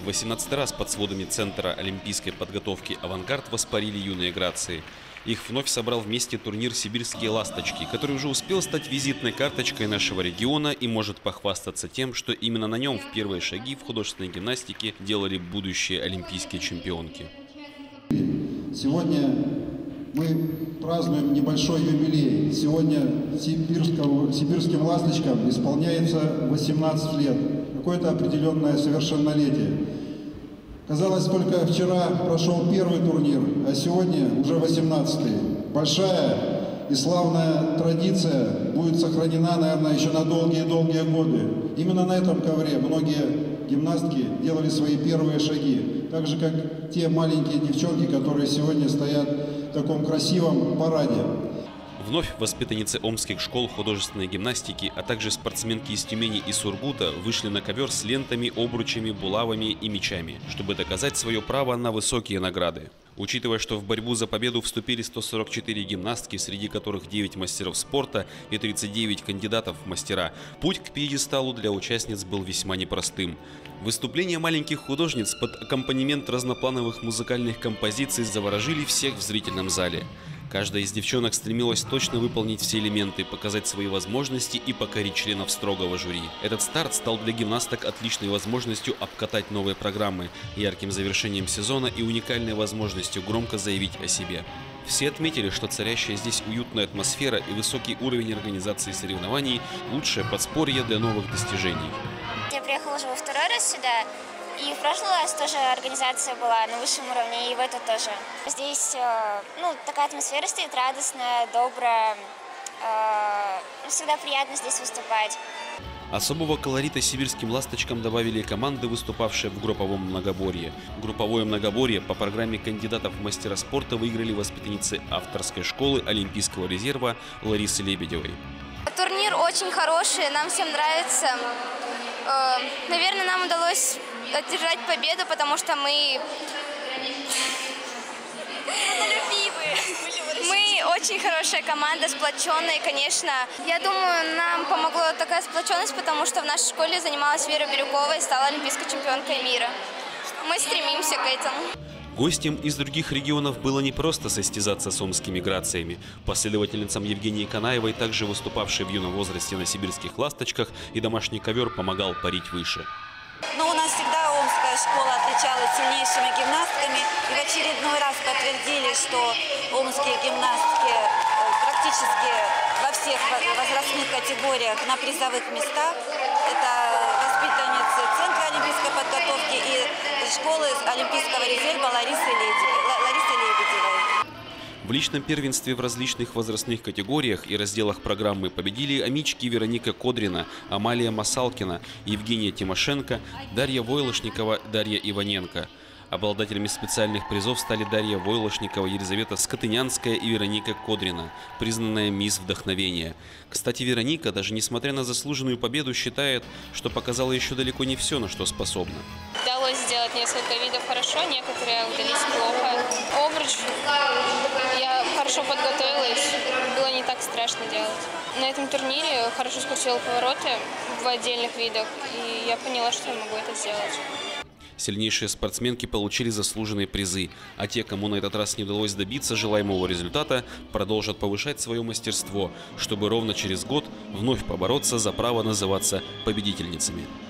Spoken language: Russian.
18 раз под сводами Центра олимпийской подготовки «Авангард» воспарили юные грации. Их вновь собрал вместе турнир «Сибирские ласточки», который уже успел стать визитной карточкой нашего региона и может похвастаться тем, что именно на нем в первые шаги в художественной гимнастике делали будущие олимпийские чемпионки. Сегодня мы празднуем небольшой юбилей. Сегодня сибирским ласточкам исполняется 18 лет. Какое-то определенное совершеннолетие. Казалось, только вчера прошел первый турнир, а сегодня уже 18-й. Большая и славная традиция будет сохранена, наверное, еще на долгие-долгие годы. Именно на этом ковре многие гимнастки делали свои первые шаги. Так же, как те маленькие девчонки, которые сегодня стоят в таком красивом параде. Вновь воспитанницы омских школ художественной гимнастики, а также спортсменки из Тюмени и Сургута вышли на ковер с лентами, обручами, булавами и мечами, чтобы доказать свое право на высокие награды. Учитывая, что в борьбу за победу вступили 144 гимнастки, среди которых 9 мастеров спорта и 39 кандидатов в мастера, путь к пьедесталу для участниц был весьма непростым. Выступления маленьких художниц под аккомпанемент разноплановых музыкальных композиций заворожили всех в зрительном зале. Каждая из девчонок стремилась точно выполнить все элементы, показать свои возможности и покорить членов строгого жюри. Этот старт стал для гимнасток отличной возможностью обкатать новые программы, ярким завершением сезона и уникальной возможностью громко заявить о себе. Все отметили, что царящая здесь уютная атмосфера и высокий уровень организации соревнований – лучшее подспорье для новых достижений. Я приехала уже во второй раз сюда. И в прошлый раз тоже организация была на высшем уровне, и в этот тоже. Здесь такая атмосфера стоит радостная, добрая. Всегда приятно здесь выступать. Особого колорита сибирским ласточкам добавили команды, выступавшие в групповом многоборье. Групповое многоборье по программе кандидатов в мастера спорта выиграли воспитанницы авторской школы Олимпийского резерва Ларисы Лебедевой. Турнир очень хороший, нам всем нравится. Наверное, нам удалось одержать победу, потому что мы очень хорошая команда, сплоченная, конечно. Я думаю, нам помогла такая сплоченность, потому что в нашей школе занималась Вера Бирюкова и стала олимпийской чемпионкой мира. Мы стремимся к этому. Гостям из других регионов было непросто состязаться с омскими грациями. Последовательницам Евгении Канаевой, также выступавшей в юном возрасте на сибирских ласточках, и домашний ковер помогал парить выше. Но у нас всегда омская школа отличалась сильнейшими гимнастками. И в очередной раз подтвердили, что омские гимнастки практически во всех возрастных категориях на призовых местах. Это воспитанницы Центра олимпийской подготовки и школы Олимпийского резерва Ларисы Лебедевой. В личном первенстве в различных возрастных категориях и разделах программы победили амички Вероника Кодрина, Амалия Масалкина, Евгения Тимошенко, Дарья Войлошникова, Дарья Иваненко. Обладателями специальных призов стали Дарья Войлошникова, Елизавета Скотынянская и Вероника Кодрина, признанная мисс вдохновения. Кстати, Вероника, даже несмотря на заслуженную победу, считает, что показала еще далеко не все, на что способна. Удалось сделать несколько видов хорошо, некоторые удались плохо. Обруч я хорошо подготовилась, было не так страшно делать. На этом турнире хорошо скрутила повороты в отдельных видах, и я поняла, что я могу это сделать. Сильнейшие спортсменки получили заслуженные призы, а те, кому на этот раз не удалось добиться желаемого результата, продолжат повышать свое мастерство, чтобы ровно через год вновь побороться за право называться победительницами.